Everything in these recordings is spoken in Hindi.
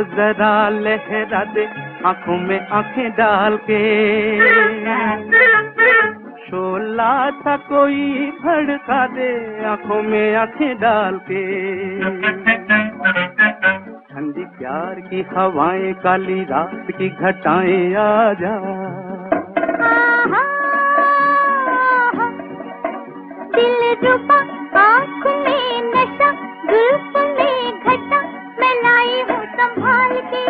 जरा लहरा दे आंखों में आंखें डाल के, शोला सा कोई भड़का दे आंखों में आंखें डाल के। ठंडी प्यार की हवाएं काली रात की घटाएं आ जा, दिल रुबा आँख में नशा जुल्फ में घटा मैं लाई हूँ संभाल के।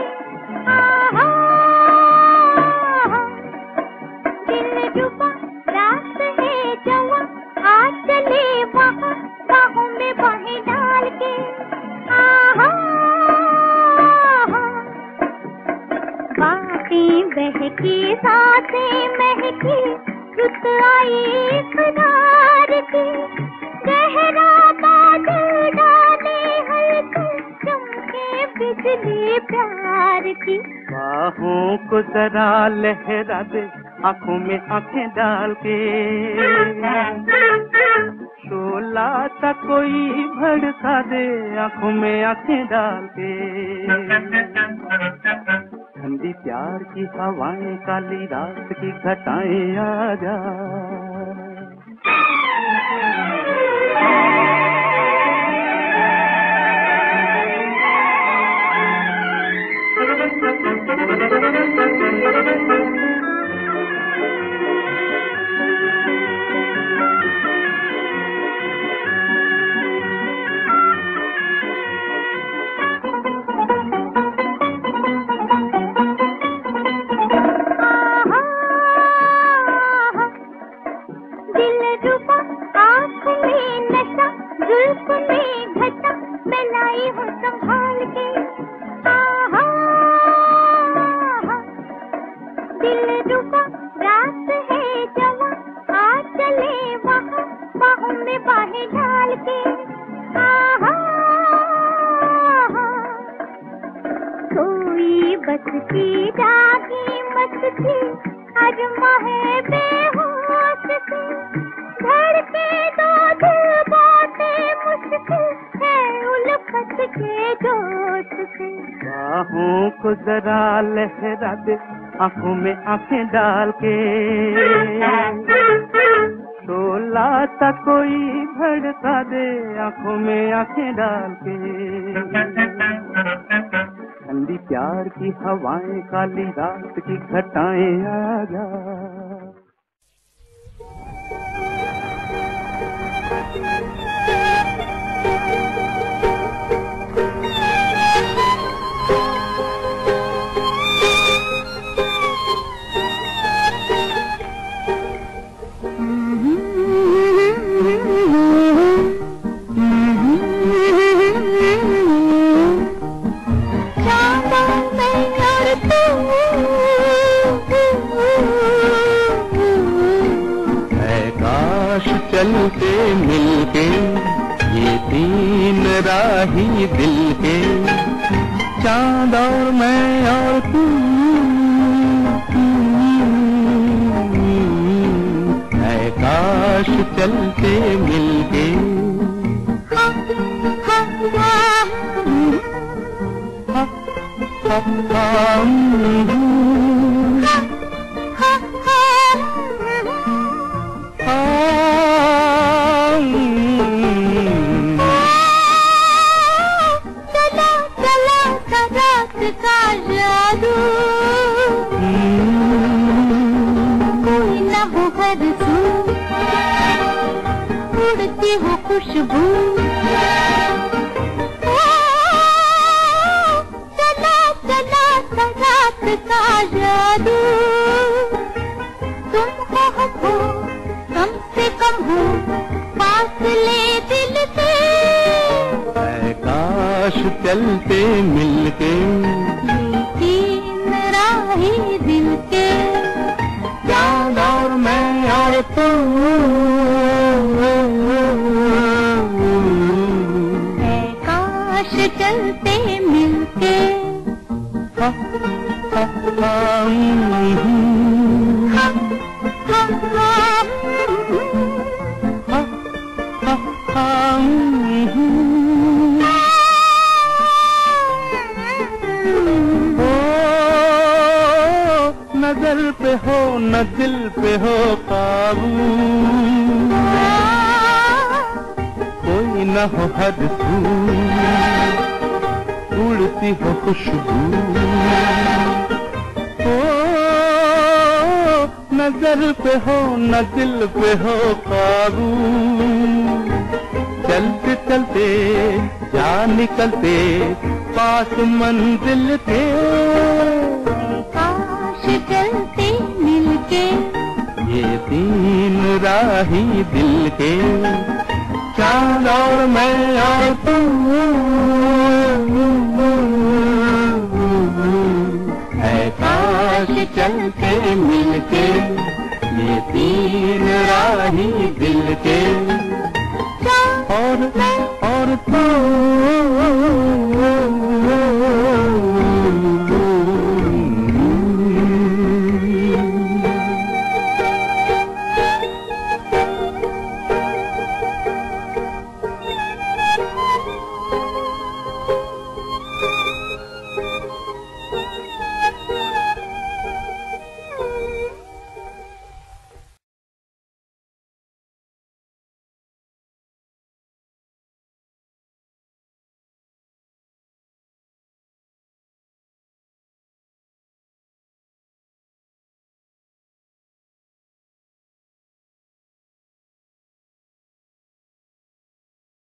दिल रुबा रात है जवा आ चले वहाँ बाहों में बाहें डाल के। बातें बहकी सांसें महकी रुत आई खदार की, गहरा बादल डाले हल्के चमके बिजली प्यार की। बाहों को जरा लहरा दे आंखों में आंखें डाल के, शोला सा कोई भड़का दे आंखों में आंखें डाल के। ठंडी प्यार की हवाएं काली रात की घटाएं आ जा। लहरा दे आंखों में आंखें डाल के, शोला सा कोई भड़का दे आंखों में आंखें डाल के। ठंडी प्यार की हवाएं काली रात की घटाएं आ जा। चलते मिलके ये तीन राही दिल के, चांद और मैं और तू, है काश चलते मिलके। कोई न हो हर सू उड़ती हो खुशबू, चला चला रात का जादू। तुम हो कम से कम हो फासले दिल से, काश चलते मिलके तीन राही दिल के, चांद और मैं और तू, है काश चलते मिलके। न हो हद तू, उड़ती हो खुशबू, ओ नजर पे हो न दिल पे हो काबू, चलते चलते जा निकलते पास मंजिल के, काश चलते मिलके ये तीन राही दिल के, चांद और मैं और तू, है काश चलते मिलके ये तीन राही दिल के, और तू